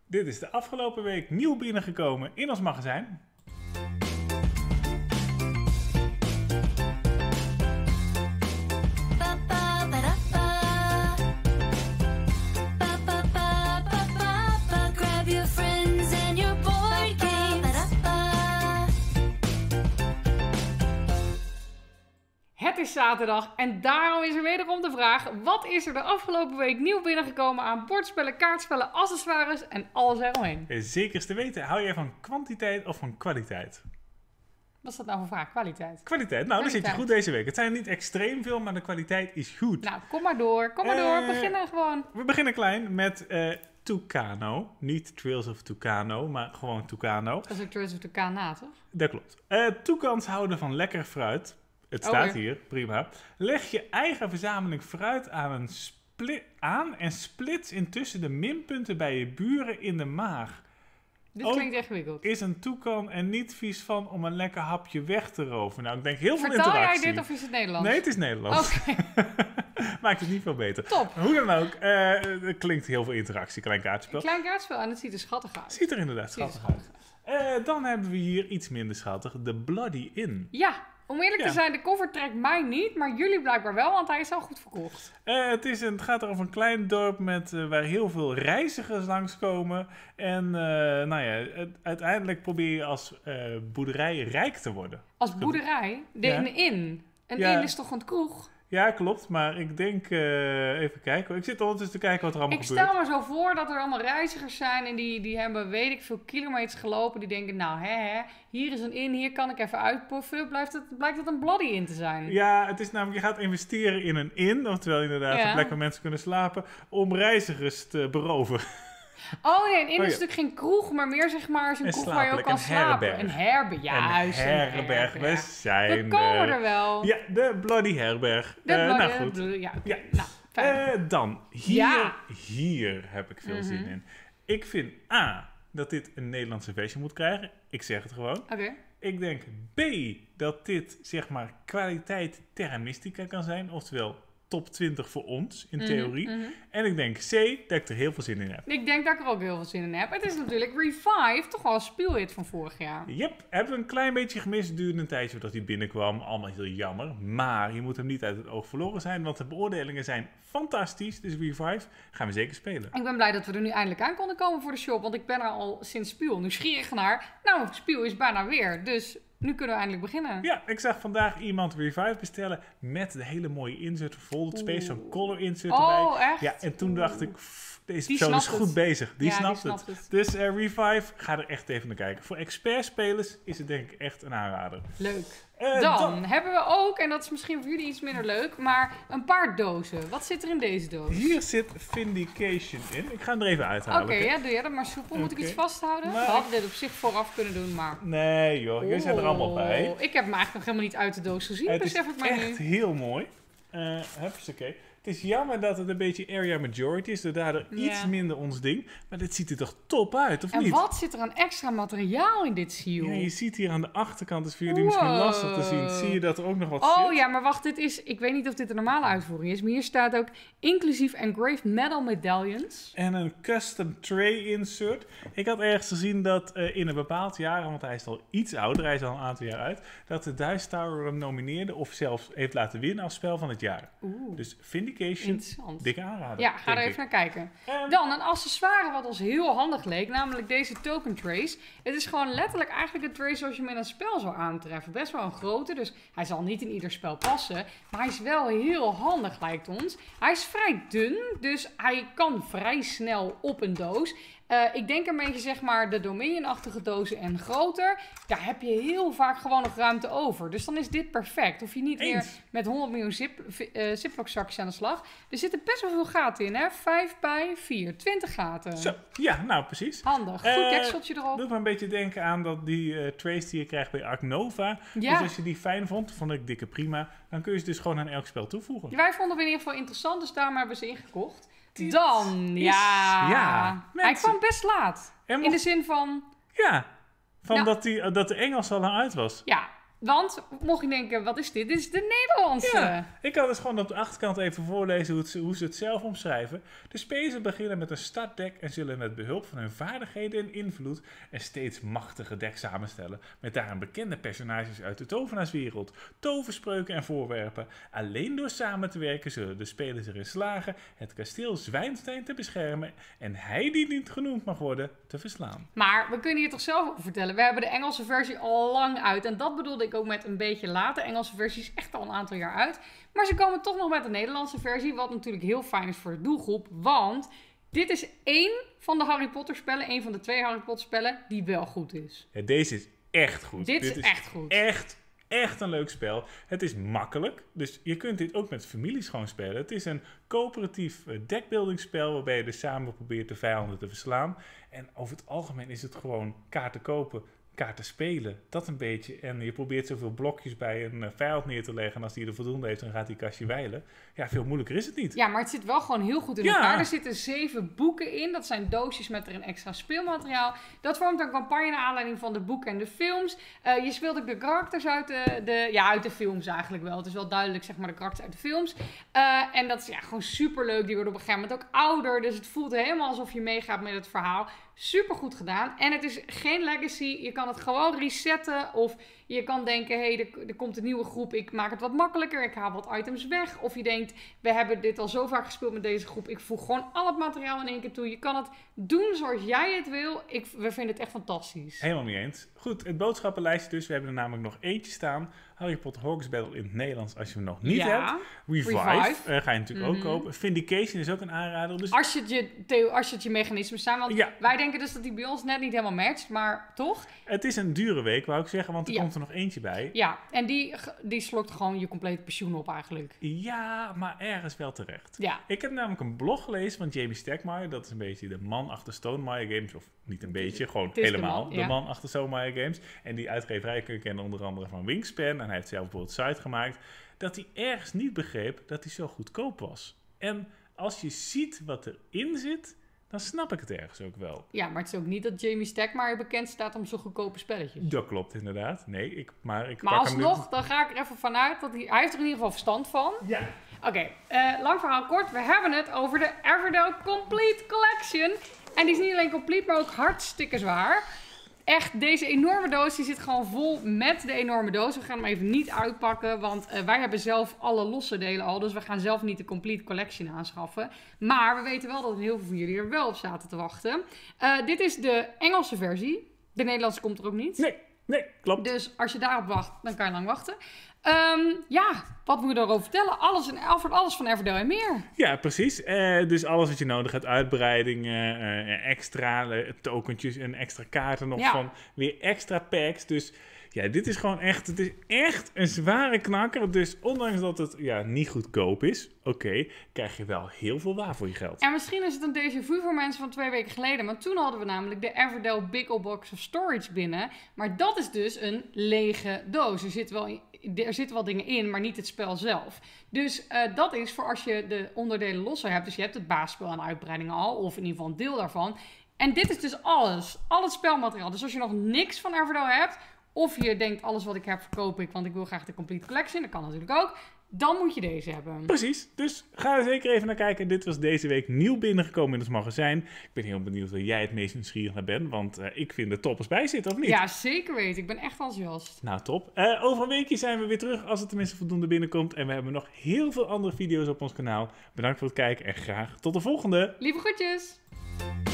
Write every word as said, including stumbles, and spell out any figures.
Dit is de afgelopen week nieuw binnengekomen in ons magazijn. Het is zaterdag en daarom is er wederom de vraag: wat is er de afgelopen week nieuw binnengekomen aan bordspellen, kaartspellen, accessoires en alles eromheen? Zeker te weten, hou jij van kwantiteit of van kwaliteit? Wat is dat nou voor vraag? Kwaliteit? Kwaliteit, nou dan zit je goed deze week. Het zijn niet extreem veel, maar de kwaliteit is goed. Nou, kom maar door, kom maar Uh, door, we beginnen gewoon. We beginnen klein met uh, Tucano. Niet Trails of Tucano, maar gewoon Tucano. Dat is ook Trails of Tucana, toch? Dat klopt. Uh, Toucans houden van lekker fruit. Het staat Oh, hier, prima. Leg je eigen verzameling fruit aan, een split, aan en splits intussen de minpunten bij je buren in de maag. Dit Ook klinkt echt ingewikkeld. Is een toucan er niet vies van om een lekker hapje weg te roven? Nou, ik denk heel veel Vertaal interactie. jij dit of is het Nederlands? Nee, het is Nederlands. Oké. Maakt het niet veel beter. Top. Hoe dan ook, uh, er klinkt heel veel interactie, klein kaartspel. Een klein kaartspel en het ziet er schattig uit. Ziet er inderdaad Ziet er schattig uit. Uh, dan hebben we hier iets minder schattig, de Bloody Inn. Ja, om eerlijk Ja. te zijn, de cover trekt mij niet, maar jullie blijkbaar wel, want hij is al goed verkocht. Uh, het, is een, het gaat over een klein dorp met, uh, waar heel veel reizigers langskomen. En uh, nou ja, het, uiteindelijk probeer je als uh, boerderij rijk te worden. Als boerderij, de, Ja. een inn. Een Ja. inn is toch een kroeg? Ja, klopt. Maar ik denk, uh, even kijken. hoor. Ik zit ondertussen te kijken wat er allemaal Ik gebeurt. stel me zo voor dat er allemaal reizigers zijn en die, die hebben weet ik veel kilometers gelopen. Die denken, nou hè, hè hier is een inn, hier kan ik even uitpuffen. Blijft het, blijkt het een Bloody Inn te zijn. Ja, het is namelijk, je gaat investeren in een inn, oftewel inderdaad Ja. een plek waar mensen kunnen slapen, om reizigers te beroven. Oh nee, een inn Oh, ja. is natuurlijk geen kroeg, maar meer zeg maar zo'n Een kroeg waar je ook slaapplek, kan een slapen. herberg. Een herberg, juist. een herberg, we zijn We komen er. er wel. Ja, de Bloody Herberg. De Uh, Bloody- nou goed. de- Ja, oké. Ja. Nou, fijn. Uh, dan, hier, Ja. hier heb ik veel Mhm. zin in. Ik vind A, dat dit een Nederlandse versie moet krijgen. Ik zeg het gewoon. Oké. Ik denk B, dat dit zeg maar kwaliteit Terra Mystica kan zijn. Oftewel top twintig voor ons, in Mhm, theorie. mhm. En ik denk C, dat ik er heel veel zin in heb. Ik denk dat ik er ook heel veel zin in heb. Het is natuurlijk Revive, toch wel een speelhit van vorig jaar. Yep, hebben we een klein beetje gemist. Het duurde een tijdje voordat hij binnenkwam. Allemaal heel jammer. Maar je moet hem niet uit het oog verloren zijn. Want de beoordelingen zijn fantastisch. Dus Revive gaan we zeker spelen. Ik ben blij dat we er nu eindelijk aan konden komen voor de shop. Want ik ben er al sinds Spiel nieuwsgierig naar. Nou, Spiel is bijna weer. Dus nu kunnen we eindelijk beginnen. Ja, ik zag vandaag iemand Revive bestellen met de hele mooie insert. Folded Space, zo'n color insert erbij. Oh, echt? Ja, en toen dacht ik, pff, deze Die persoon is snapt goed het. bezig. Die Ja, die snapt snapt het. het. Dus uh, Revive, ga er echt even naar kijken. Voor expert-spelers is het denk ik echt een aanrader. Leuk. Uh, Dan hebben we ook, en dat is misschien voor jullie iets minder leuk, maar een paar dozen. Wat zit er in deze doos? Hier zit Vindication in. Ik ga hem er even uithalen. Oké, ja, doe jij dat maar soepel. Moet ik Oké. iets vasthouden? Maar We hadden dit op zich vooraf kunnen doen, maar... Nee joh, jullie zijn er allemaal bij. Oh, ik heb hem eigenlijk nog helemaal niet uit de doos gezien, Het is besef ik maar echt nu. heel mooi. Uh, oké. Het is jammer dat het een beetje area majority is, daardoor Ja. iets minder ons ding. Maar dit ziet er toch top uit, of En niet? wat zit er aan extra materiaal in dit seal? Ja, je ziet hier aan de achterkant, is voor jullie misschien Wow. lastig te zien, zie je dat er ook nog wat Oh zit. ja, maar wacht, dit is... Ik weet niet of dit de normale uitvoering is, maar hier staat ook inclusief engraved metal medallions. En een custom tray insert. Ik had ergens gezien dat uh, in een bepaald jaar, want hij is al iets ouder, hij is al een aantal jaar uit, dat de Dice Tower hem nomineerde of zelfs heeft laten winnen als spel van het jaar. Oeh, Dus Vindication, interessant. dikke aanrader. Ja, ga er denk even ik. naar kijken. Um, Dan een accessoire wat ons heel handig leek, namelijk deze token trace. Het is gewoon letterlijk eigenlijk een trace zoals je hem in een spel zou aantreffen. Best wel een grote, dus hij zal niet in ieder spel passen. Maar hij is wel heel handig, lijkt ons. Hij is vrij dun, dus hij kan vrij snel op een doos. Uh, ik denk een beetje zeg maar de Dominion-achtige dozen en groter. Daar heb je heel vaak gewoon nog ruimte over. Dus dan is dit perfect. Hoef je niet Eens. weer met honderd miljoen zip, uh, ziplock zakjes aan de slag. Er zitten best wel veel gaten in, hè? vijf bij vier, twintig gaten. Zo, ja, nou precies. Handig. Goed Eh, dekseltje erop. Doet me een beetje denken aan dat die uh, trace die je krijgt bij Ark Nova. Ja. Dus als je die fijn vond, vond ik dikke prima. Dan kun je ze dus gewoon aan elk spel toevoegen. Wij vonden hem in ieder geval interessant, dus daarom hebben we ze ingekocht. Dit Dan, is- ja. ja, Hij mensen. kwam best laat. En In mocht- de zin van, Ja, van Ja. dat, die, uh, dat de Engels al lang uit was. ja, Want, mocht je denken, wat is dit? Dit is de Nederlandse. Ja, ik kan dus gewoon op de achterkant even voorlezen hoe, het, hoe ze het zelf omschrijven. De spelers beginnen met een startdeck en zullen met behulp van hun vaardigheden en invloed een steeds machtiger deck samenstellen. Met daarin bekende personages uit de tovenaarswereld, toverspreuken en voorwerpen. Alleen door samen te werken zullen de spelers erin slagen het kasteel Zwijnstein te beschermen en hij die niet genoemd mag worden te verslaan. Maar we kunnen hier toch zelf over vertellen. We hebben de Engelse versie al lang uit. En dat bedoelde ik ook met een beetje later. De Engelse versie is echt al een aantal jaar uit. Maar ze komen toch nog met de Nederlandse versie. Wat natuurlijk heel fijn is voor de doelgroep. Want dit is één van de Harry Potter spellen. één van de twee Harry Potter spellen die wel goed is. Ja, deze is echt goed. Dit, dit is echt goed. Echt, echt een leuk spel. Het is makkelijk. Dus je kunt dit ook met families gewoon spelen. Het is een coöperatief deckbuildingspel waarbij je dus samen probeert de vijanden te verslaan. En over het algemeen is het gewoon kaarten kopen, kaarten spelen. Dat een beetje. En je probeert zoveel blokjes bij een uh, vijand neer te leggen. En als die er voldoende heeft, dan gaat die kastje wijlen. Ja, veel moeilijker is het niet. Ja, maar het zit wel gewoon heel goed in Ja. elkaar. Er zitten zeven boeken in. Dat zijn doosjes met erin extra speelmateriaal. Dat vormt een campagne naar aanleiding van de boeken en de films. Uh, je speelt ook de karakters uit de, de... Ja, uit de films eigenlijk wel. Het is wel duidelijk, zeg maar, de karakters uit de films. Uh, en dat is ja, gewoon superleuk. Die worden op een gegeven moment ook ouder. Dus het voelt helemaal alsof je meegaat met het verhaal. Super goed gedaan. En het is geen legacy. Je kan het gewoon resetten. Of je kan denken, hé, hey, er, er komt een nieuwe groep. Ik maak het wat makkelijker. Ik haal wat items weg. Of je denkt, we hebben dit al zo vaak gespeeld met deze groep. Ik voeg gewoon al het materiaal in één keer toe. Je kan het doen zoals jij het wil. Ik, we vinden het echt fantastisch. Helemaal niet eens. Goed, het boodschappenlijstje dus. We hebben er namelijk nog eentje staan. Harry Potter Hogwarts Battle in het Nederlands als je hem nog niet Ja. hebt. Revive, Revive. Uh, ga je natuurlijk Mm-hmm. ook kopen. Vindication is ook een aanrader. Dus Als je het je, theo, als je, het je mechanismes zijn. Want Ja. wij denken dus dat die bij ons net niet helemaal matcht. Maar toch? het is een dure week, wou ik zeggen, want er Ja. komt er nog eentje bij. Ja, en die, die slokt gewoon je complete pensioen op eigenlijk. Ja, maar ergens wel terecht. Ja. Ik heb namelijk een blog gelezen van Jamie Stegmaier. Dat is een beetje de man achter Stonemaier Games. Of niet een beetje, gewoon Het is de helemaal man, de ja. man achter Stonemaier Games. En die uitgeverij kun je kennen onder andere van Wingspan. En hij heeft zelf bijvoorbeeld een site gemaakt. Dat hij ergens niet begreep dat hij zo goedkoop was. En als je ziet wat erin zit, dan snap ik het ergens ook wel. Ja, maar het is ook niet dat Jamie Stegmaier bekend staat om zo'n goedkope spelletjes. Dat klopt inderdaad. Nee, ik, maar ik Maar pak hem nu- alsnog, dan ga ik er even vanuit dat hij... Hij heeft er in ieder geval verstand van. Ja. Oké, eh, lang verhaal kort. We hebben het over de Everdell Complete Collection. En die is niet alleen complete, maar ook hartstikke zwaar. Echt, deze enorme doos die zit gewoon vol met de enorme doos. We gaan hem even niet uitpakken, want uh, wij hebben zelf alle losse delen al. Dus we gaan zelf niet de Complete Collection aanschaffen. Maar we weten wel dat heel veel van jullie er wel op zaten te wachten. Uh, dit is de Engelse versie. De Nederlandse komt er ook niet. Nee, nee, klopt. Dus als je daarop wacht, dan kan je lang wachten. Um, ja, wat moet je erover vertellen? Alles, en, alles van Everdell en meer. Ja, precies. Uh, dus alles wat je nodig hebt, uitbreidingen, uh, extra uh, tokentjes en extra kaarten nog Ja. van weer extra packs. Dus ja, dit is gewoon echt, het is echt een zware knakker. Dus ondanks dat het ja, niet goedkoop is, oké, okay, krijg je wel heel veel waar voor je geld. En misschien is het een déjà vu voor mensen van twee weken geleden. Maar toen hadden we namelijk de Everdell Big Ol' Box of Storage binnen. Maar dat is dus een lege doos. Er zitten wel, er zitten wel dingen in, maar niet het spel zelf. Dus uh, dat is voor als je de onderdelen losser hebt. Dus je hebt het basisspel en uitbreidingen al, of in ieder geval een deel daarvan. En dit is dus alles. Al het spelmateriaal. Dus als je nog niks van Everdell hebt, of je denkt alles wat ik heb verkoop ik, want ik wil graag de Complete Collection. Dat kan natuurlijk ook. Dan moet je deze hebben. Precies, dus ga er zeker even naar kijken. Dit was deze week nieuw binnengekomen in het magazijn. Ik ben heel benieuwd waar jij het meest nieuwsgierig naar bent, want uh, ik vind er toppers bij zitten, of niet? Ja, zeker weten. Ik ben echt enthousiast. Nou, top. Uh, over een weekje zijn we weer terug, als het tenminste voldoende binnenkomt. En we hebben nog heel veel andere video's op ons kanaal. Bedankt voor het kijken en graag tot de volgende. Lieve groetjes!